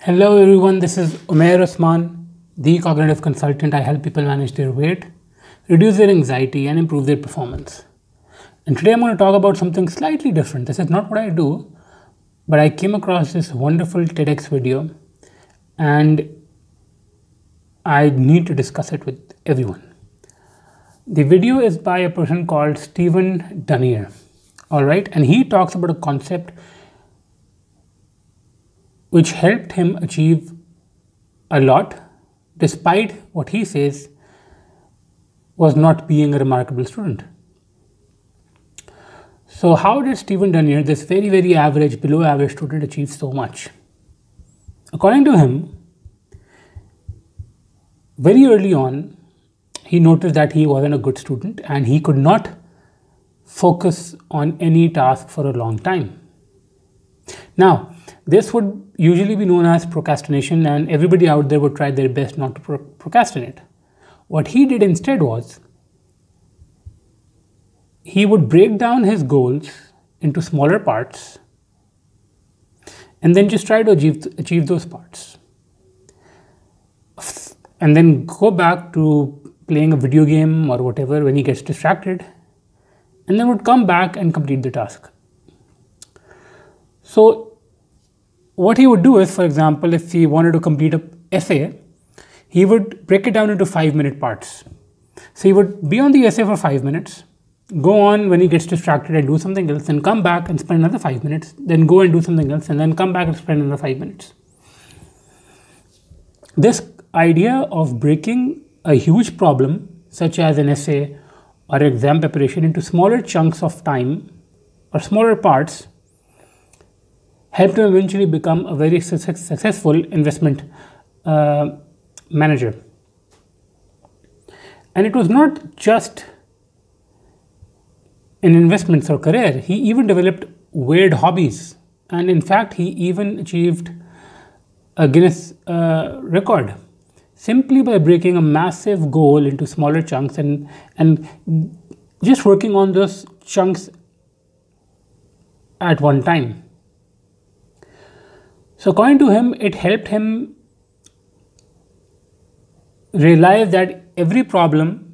Hello everyone, this is Umair Osman, the cognitive consultant. I help people manage their weight, reduce their anxiety and improve their performance. And today I'm going to talk about something slightly different. This is not what I do, but I came across this wonderful TEDx video and I need to discuss it with everyone. The video is by a person called Stephen Dunier, all right? And he talks about a concept which helped him achieve a lot, despite what he says was not being a remarkable student. So how did Stephen Dunier, this very average, below average student, achieve so much? According to him, very early on, he noticed that he wasn't a good student and he could not focus on any task for a long time. Now, this would usually be known as procrastination, and everybody out there would try their best not to procrastinate. What he did instead was, he would break down his goals into smaller parts and then just try to achieve those parts. And then go back to playing a video game or whatever when he gets distracted, and then would come back and complete the task. So what he would do is, for example, if he wanted to complete an essay, he would break it down into 5-minute parts. So he would be on the essay for 5 minutes, go on when he gets distracted and do something else, then come back and spend another 5 minutes, then go and do something else, and then come back and spend another 5 minutes. This idea of breaking a huge problem, such as an essay or exam preparation, into smaller chunks of time or smaller parts, helped him eventually become a very successful investment manager. And it was not just in investments or career. He even developed weird hobbies. And in fact, he even achieved a Guinness record simply by breaking a massive goal into smaller chunks and just working on those chunks at one time. So according to him, it helped him realize that every problem,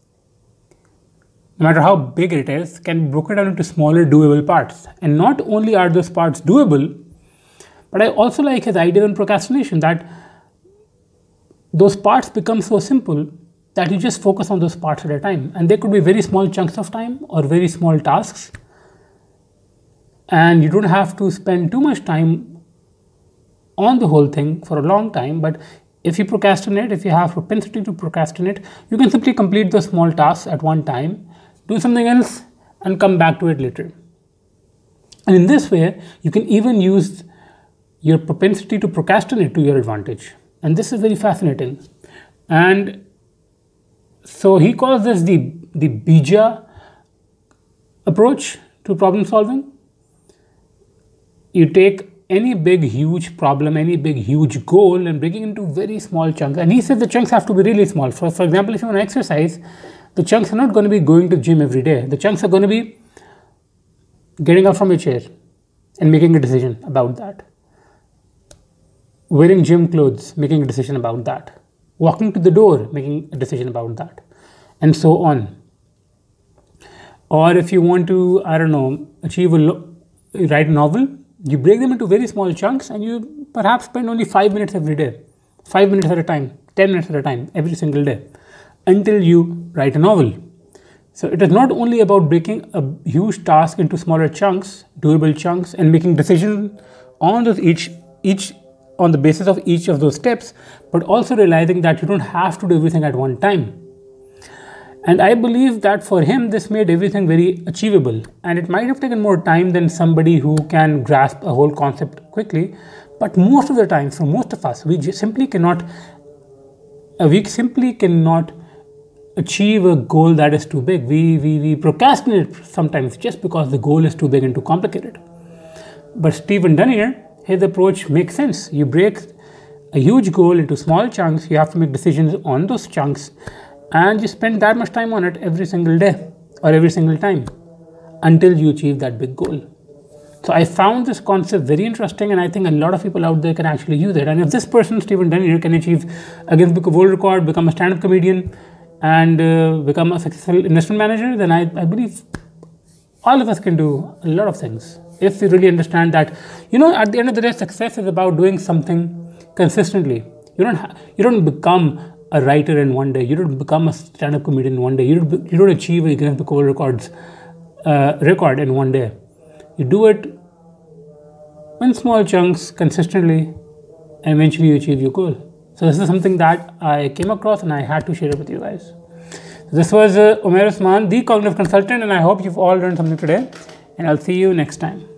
no matter how big it is, can be broken down into smaller doable parts. And not only are those parts doable, but I also like his idea on procrastination, that those parts become so simple that you just focus on those parts at a time. And they could be very small chunks of time or very small tasks. And you don't have to spend too much time on the whole thing for a long time. But if you procrastinate, if you have propensity to procrastinate, you can simply complete the small tasks at one time, do something else, and come back to it later. And in this way, you can even use your propensity to procrastinate to your advantage. And this is very fascinating. And so he calls this the Bija approach to problem solving. You take any big, huge problem, any big, huge goal, and breaking into very small chunks. And he says the chunks have to be really small. For example, if you want to exercise, the chunks are not going to be going to gym every day. The chunks are going to be getting up from your chair and making a decision about that. Wearing gym clothes, making a decision about that. Walking to the door, making a decision about that. And so on. Or if you want to, I don't know, write a novel, you break them into very small chunks and you perhaps spend only 5 minutes every day, 5 minutes at a time, 10 minutes at a time, every single day, until you write a novel. So it is not only about breaking a huge task into smaller chunks, doable chunks, and making decisions on those each on the basis of each of those steps, but also realizing that you don't have to do everything at one time. And I believe that for him, this made everything very achievable. And it might have taken more time than somebody who can grasp a whole concept quickly. But most of the time, for most of us, we simply cannot achieve a goal that is too big. We procrastinate sometimes just because the goal is too big and too complicated. But Stephen Dunier, his approach makes sense. You break a huge goal into small chunks. You have to make decisions on those chunks. And you spend that much time on it every single day or every single time until you achieve that big goal. So I found this concept very interesting, and I think a lot of people out there can actually use it. And if this person, Stephen Denier, can achieve a Guinness Book of World Record, become a stand-up comedian, and become a successful investment manager, then I believe all of us can do a lot of things if we really understand that, at the end of the day, success is about doing something consistently. You don't become a writer in one day. You don't become a stand-up comedian in one day. You don't achieve a Guinness Book of World Records record in one day. You do it in small chunks consistently, and eventually you achieve your goal. So this is something that I came across, and I had to share it with you guys. This was Umair Usman, the cognitive consultant, and I hope you've all learned something today, and I'll see you next time.